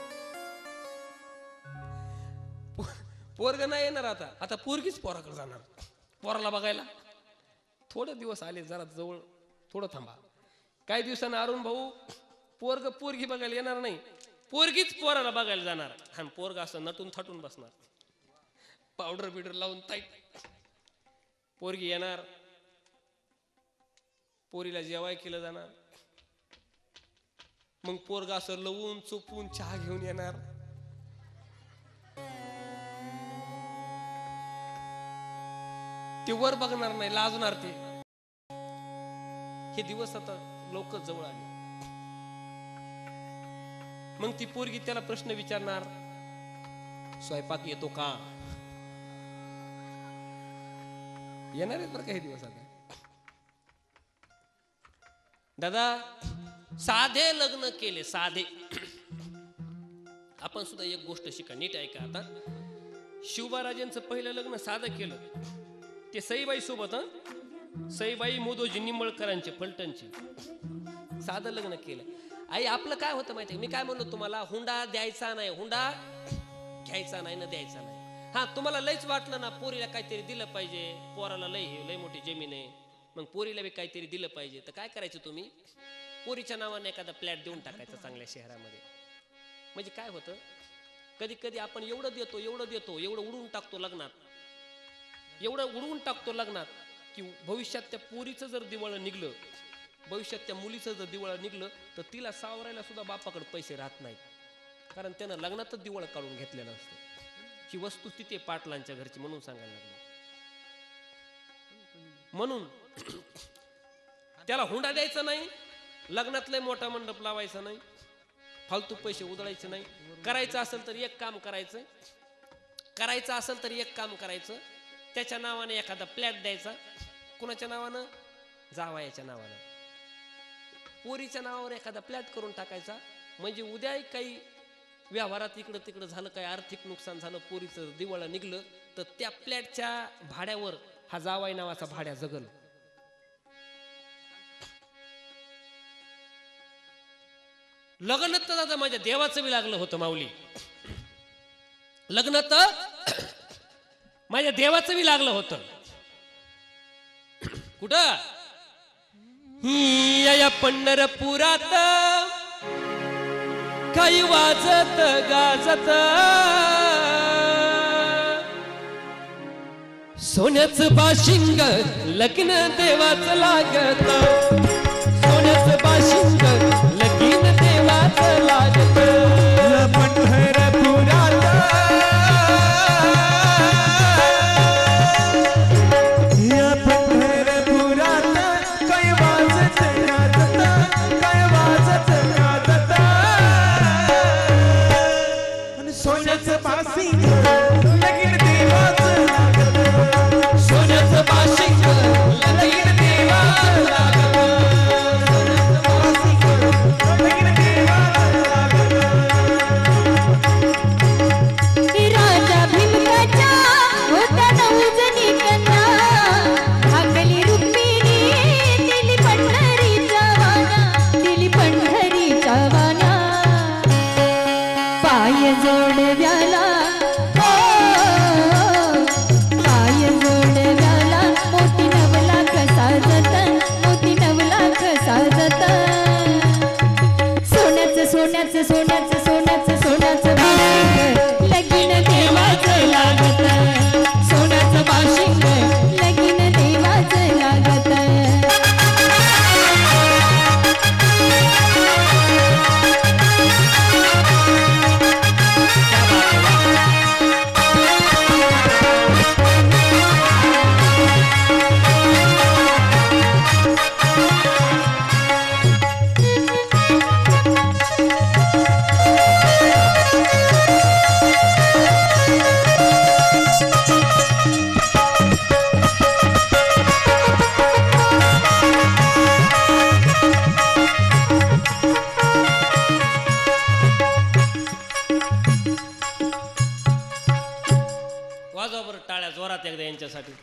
पोरग नाही येणार आता, आता पोरगीच पोराकडे जाणार पोराला बघायला. थोडे दिवस आले जरा जवळ, थोडं थांबा. काही दिवसांनी अरुण भाऊ पोरग पोरगी बघायला येणार नाही, पोरगीच पोराला बघायला जाणार. आणि पोरग असं नटून थटून बसणार, पावडर बिडर लावून टाईट. पोरगी येणार, पोरीला जेवाय केलं जाणार. मग पोरग असं लवून चुपून चहा घेऊन येणार. ते वर बघणार नाही, लाजणार ते. हे दिवस आता लवकर जवळ आले. मग ती पोरगी त्याला प्रश्न विचारणार, स्वयंपाक येतो का? येणार आहेत बरं काही दिवस आता. दादा साधे लग्न केले, साधे. आपण सुद्धा एक गोष्ट शिका, नीट ऐका. आता शिवबाराजांचं पहिलं लग्न साधं केलं. ते सईबाई सोबत, हं सईबाई मोदोजी निंबळकरांचे फलटणचे. साधं लग्न केलं. आई आपलं काय होतं माहिती, मी काय म्हणलो तुम्हाला, हुंडा द्यायचा नाही, हुंडा घ्यायचा नाही ना द्यायचा नाही. हा तुम्हाला लयच वाटलं ना पोरीला काहीतरी दिलं पाहिजे, पोराला लय लय मोठी जमीन आहे, मग पोरीला बी काहीतरी दिलं पाहिजे, तर काय करायचं तुम्ही, पोरीच्या नावाने एखादा फ्लॅट देऊन टाकायचा चांगल्या शहरामध्ये. म्हणजे काय होतं, कधी कधी आपण एवढं देतो एवढं देतो एवढं उडवून टाकतो लग्नात, एवढं उडवून टाकतो लग्नात की भविष्यात त्या पोरीचं जर दिवाळं निघलं, भविष्यात त्या मुलीचं जर दिवाळं निघलं, तर तिला सावरायला सुद्धा बापाकडे पैसे राहत नाहीत, कारण त्यानं लग्नातच दिवाळं काढून घेतलेलं असतं. ही वस्तू तिथे पाटलांच्या घरची म्हणून सांगायला लागलं. म्हणून त्याला हुंडा द्यायचा नाही, लग्नातले मोठा मंडप लावायचा नाही, फालतू पैसे उधळायचे नाही. करायचं असेल तर एक काम करायचं, करायचं असेल तर एक काम करायचं, त्याच्या नावाने एखादा फ्लॅट द्यायचा. कुणाच्या नावानं? जावयाच्या नावानं. पोरीच्या नावावर एखादा फ्लॅट करून टाकायचा. म्हणजे उद्या काही व्यवहारात इकडं तिकडं झालं, काही आर्थिक नुकसान झालं, पोरीचं दिवाळं निघलं, तर त्या फ्लॅटच्या भाड्यावर हा जावाई नावाचा भाड्या जगल. लग्न तर दादा माझ्या देवाचं बी लागलं होतं माऊली, लग्न तर माझ्या देवाचं बी लागलं होतं. कुठं? ही या पंढरपुरात काही वाजत गाजत सोन्याचं बाशिंग लगीन देवाचं लागत, सोन्याचं बाशिंग लगीन देवाचं लागत.
पंढरपुरात या पंढरपुरात काय वाजत गाजत, काय वाजत गाजत आणि सोन्याचं बाशिंग लगीन देवाचं लागत,
सोन्याचं बाशिंग लगीन देवाचं लागत,
सोन्याचं बाशिंग लगीन देवाचं लागत.
राजा भीमकाच्या होत्या नवजणी कन्या, भागली रुक्मिणी दिली पंढरीच्या वाण्या, दिली पंढरीच्या वाण्या. पाय जोडव्याला हो, पाय जोडव्याला मोती नवलाख साजत, मोती नवलाख साजत. सोन्याचं सोन्याचं सोन्याचं सोन्याचं सोन्याचं बाशिंग लगीन देवाचं लागत, सोन्याचं बाशिंग लगीन देवाचं लागत.
वाजवा बरं टाळ्या जोरात एकदा यांच्यासाठी.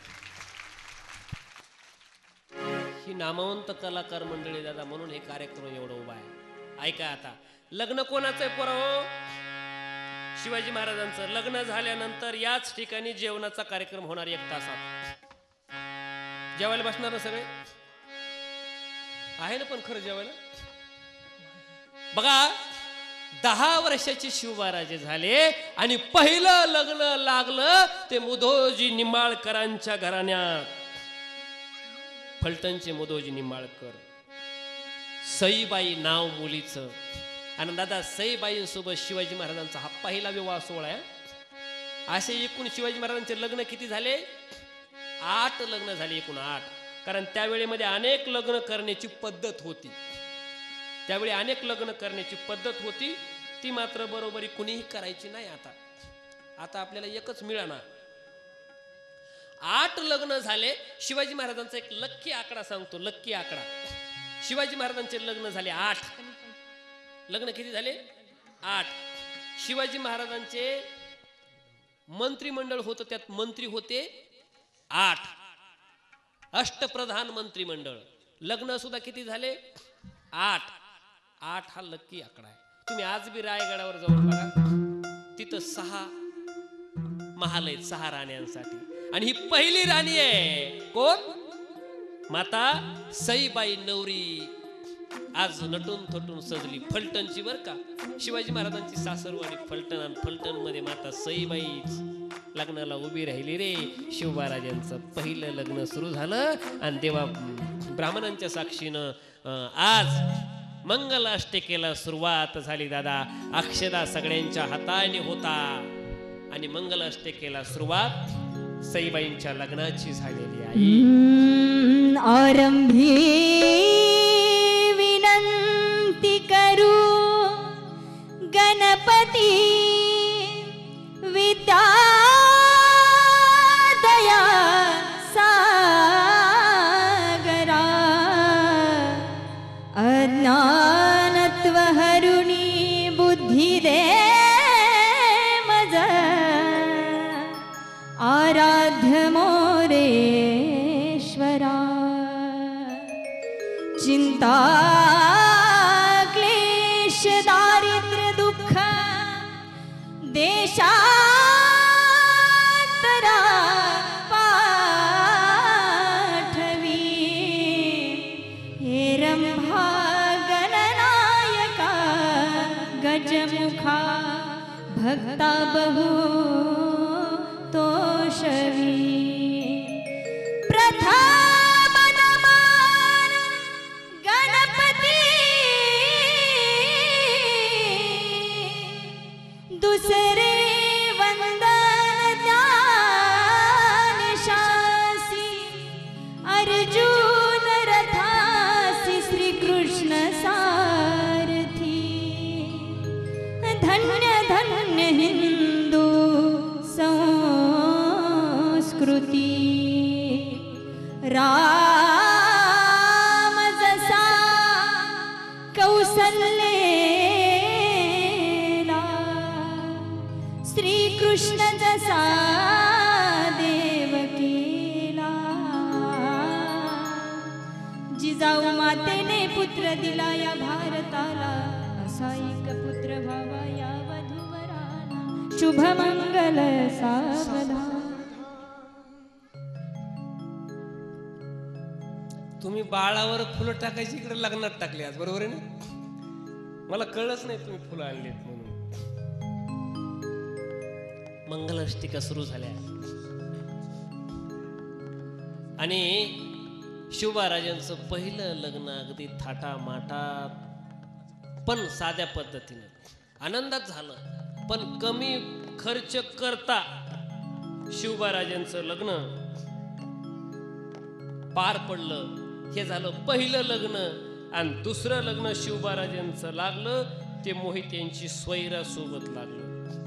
ही नामवंत कलाकार मंडळी दादा, म्हणून हे कार्यक्रम एवढं उभा आहे. ऐका आता, लग्न कोणाचं आहे पोराओ? शिवाजी महाराजांचं. लग्न झाल्यानंतर याच ठिकाणी जेवणाचा कार्यक्रम होणार एक तासात. जेवायला बसणार ना सगळे? आहे ना पण खरं जेवायला? बघा, दहा वर्षाचे शिवबाराजे झाले आणि पहिलं लग्न लागलं ते मुधोजी निंबाळकरांच्या घराण्यात. फलटणचे मुधोजी निंबाळकर. सईबाई नाव मुलीचं. आणि दादा, सईबाईंसोबत शिवाजी महाराजांचा हा पहिला विवाह सोहळा आहे. असे एकूण शिवाजी महाराजांचे लग्न किती झाले? आठ लग्न झाले एकूण, आठ. कारण त्यावेळेमध्ये अनेक लग्न करण्याची पद्धत होती. त्यावेळी अनेक लग्न करण्याची पद्धत होती, ती मात्र बरोबरी कुणीही करायची नाही. आता आता आपल्याला एकच मिळाना. आठ लग्न झाले. शिवाजी महाराजांचा एक लक्की आकडा सांगतो, लक्की आकडा. शिवाजी महाराजांचे लग्न झाले आठ. लग्न किती झाले? आठ. शिवाजी महाराजांचे मंत्रिमंडळ होतं, त्यात मंत्री होते आठ. अष्टप्रधान मंत्रिमंडळ. लग्न सुद्धा किती झाले? आठ. आठ हा लक्की आकडा आहे. तुम्ही आज बी रायगडावर जाऊन बघा, तिथं सहा महाल आहेत, सहा राण्यांसाठी. आणि ही पहिली राणी आहे. कोण? माता सईबाई नवरी. आज नटून थटून सजली, फलटणची बर का. शिवाजी महाराजांची सासरवाडी फलटण, आणि फलटण मध्ये माता सईबाई लग्नाला उभी राहिली रे. शिवबाराजांचं पहिलं लग्न सुरू झालं आणि देवा ब्राह्मणांच्या साक्षीनं आज मंगल अष्टकेला सुरुवात झाली. दादा, अक्षदा सगळ्यांच्या हाताने होता आणि मंगल अष्टकेला सुरुवात सईबाईंच्या लग्नाची झालेली आहे.
आरंभी विनंती करू गणपती विद्या दया सागरा, अज्ञानत्व हरुणी बुद्धी दे मज, आराध्य मोरेश्वरा. चिंता क्लेश दारिद्र्य दुःख देशातरा पाठवी, हे रंभा गणनायका गजमुखा भक्ता बहु तोषवी. मोठा मनमान गणपती दुसरे वंदन ज्ञानशासी अर्जुन रथासी श्रीकृष्ण सारथी धन्य धन्य हिंदू संस्कृती राम जसा कौसल्येला श्रीकृष्ण जसा देवकीला जिजाऊ मातेने पुत्र दिला या भारताला असा एक पुत्र व्हावा या वधूवराला शुभ मंगल सावधान.
तुम्ही बाळावर फुलं टाकायची इकडे लग्नात टाकली आज, बरोबर आहे ना? मला कळलंच नाही तुम्ही फुलं आणलीत म्हणून. मंगलाष्टिका सुरू झाल्या आणि शिवबाराजांचं पहिलं लग्न अगदी थाटामाटात पण साध्या पद्धतीने आनंदात झालं, पण कमी खर्च करता शिवबाराजांचं लग्न पार पडलं. हे झालं पहिलं लग्न. आणि दुसरं लग्न शिवबाराजांचं लागलं ते मोहित यांची स्वैरा सोबत लागलं.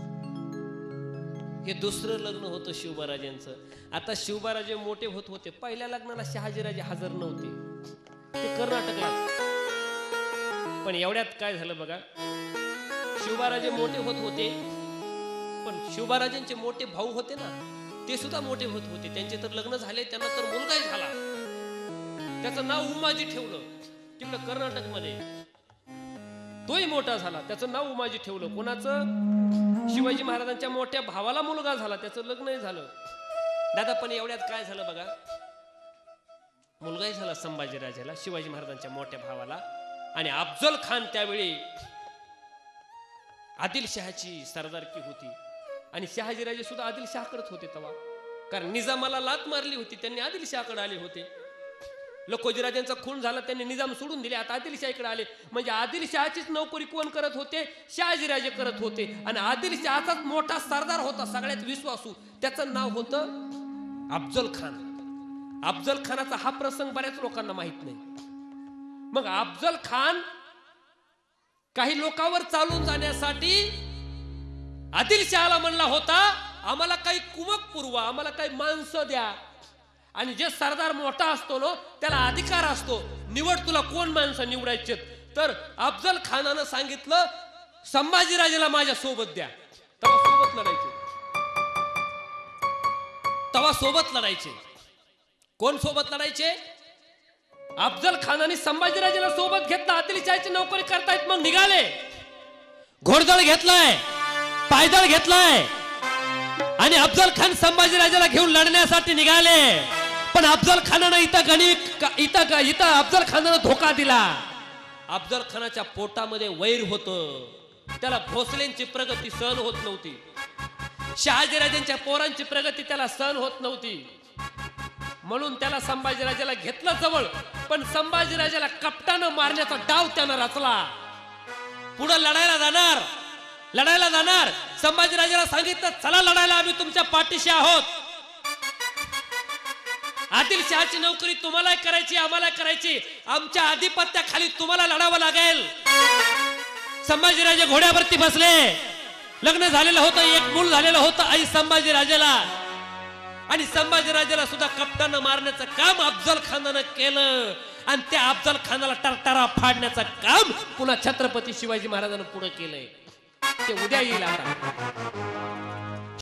हे दुसरं लग्न होतं शिवबाराजांचं. आता शिवबाराजे मोठे होत होते. पहिल्या लग्नाला शहाजीराजे हजर नव्हते, ते कर्नाटकला. पण एवढ्यात काय झालं बघा, शिवबाराजे मोठे होत होते, पण शिवबाराजांचे मोठे भाऊ होते ना, ते सुद्धा मोठे होत होते. त्यांचे तर लग्न झाले, त्यांना तर मुलगाही झाला. त्याचं नाव उमाजी ठेवलं तिकडं कर्नाटक मध्ये. तोही मोठा झाला, त्याचं नाव उमाजी ठेवलं. कोणाचं? शिवाजी महाराजांच्या मोठ्या भावाला मुलगा झाला, त्याचं लग्नही झालं. दादा पण एवढ्यात काय झालं बघा, मुलगाही झाला संभाजीराजाला, शिवाजी महाराजांच्या मोठ्या भावाला. आणि अफजल खान त्यावेळी आदिलशहाची सरदारकी होती आणि शहाजीराजे सुद्धा आदिलशहाकडेच होते तेव्हा. कारण निजामाला लात मारली होती, त्यांनी आदिलशहाकडे आले होते. लखोजीराजांचा खून झाला, त्यांनी निजाम सोडून दिले, आता आदिलशाहीकडे आले. म्हणजे आदिलशहाचीच नोकरी कोण करत होते? शहाजीराजे करत होते. आणि आदिलशहाचाच मोठा सरदार होता, सगळ्यात विश्वासू, त्याचं नाव होतं अफजल खान. अफजल खानाचा हा प्रसंग बऱ्याच लोकांना माहित नाही. मग अफजल खान काही लोकांवर चालून जाण्यासाठी आदिलशहाला म्हणला होता, आम्हाला काही कुमक पुरवा, आम्हाला काही माणसं द्या. आणि जे सरदार मोठा असतो ना, त्याला अधिकार असतो, निवड तुला कोण माणसं निवडायचे. तर अफजल खानानं सांगितलं, संभाजीराजेला माझ्या सोबत द्या. तेव्हा सोबत लढायचे, तेव्हा सोबत लढायचे. कोण सोबत लढायचे? अफजल खानाने संभाजीराजेला सोबत घेतला. आदिलशाहीची नोकरी करतायत, मग निघाले. घोडदळ घेतलाय, पायदळ घेतलाय आणि अफजल खान संभाजीराजाला घेऊन लढण्यासाठी निघाले. पण अफजल खानानं इथं गणित इथं इथं अफजल खानानं धोका दिला. अफजल खानाच्या पोटामध्ये वैर होतं, त्याला भोसलेंची प्रगती सहन होत नव्हती, शहाजीराजांच्या पोरांची प्रगती त्याला सहन होत नव्हती. म्हणून त्याला संभाजीराजाला घेतलं जवळ. पण संभाजीराजाला कपटानं मारण्याचा डाव त्यानं रचला. पुढे लढायला जाणार लढायला जाणार संभाजीराजाला सांगितलं, चला लढायला, आम्ही तुमच्या पाठीशी आहोत. आदिलशहाची नोकरी तुम्हाला करायची, आम्हाला करायची, आमच्या आधिपत्याखाली तुम्हाला लढावं लागेल. संभाजीराजे घोड्यावरती बसले. लग्न झालेलं होतं, एक मूल झालेलं होतं आई संभाजीराजाला. आणि संभाजीराजाला सुद्धा कपटानं मारण्याचं काम अफजल खानानं केलं. आणि त्या अफजल खानाला टरटरा फाडण्याचं काम पुन्हा छत्रपती शिवाजी महाराजांनी पुढे केलंय. ते उद्या येईल आता.